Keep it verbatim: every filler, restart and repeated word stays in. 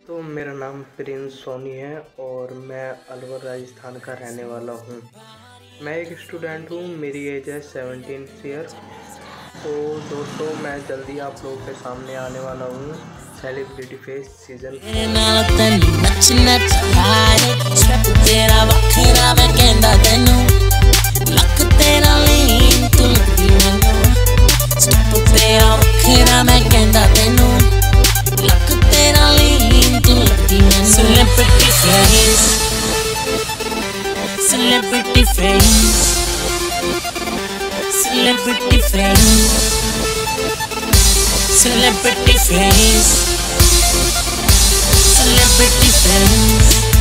तो मेरा नाम प्रिंस सोनी है और मैं अलवर राजस्थान का रहने वाला हूँ। मैं एक स्टूडेंट हूँ, मेरी एज है सेवनटीन ईयर। तो दोस्तों, मैं जल्दी आप लोगों के सामने आने वाला हूँ celebrity face season Celebrity face, celebrity face, celebrity face, celebrity face.